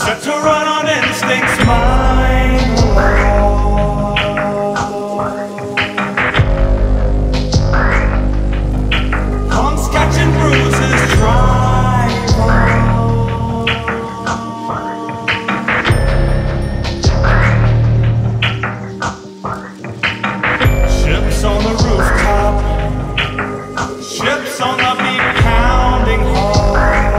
set to run on instincts, mine alone. On scratch and bruises, drive on. Ships on the rooftop, ships on the beat pounding hard.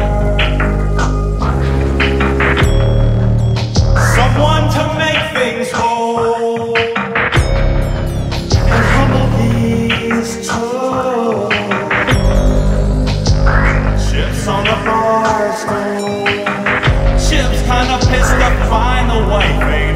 Someone to make things whole and humble these toes. Ships on the bar stool, ships kinda pissed to find the white vein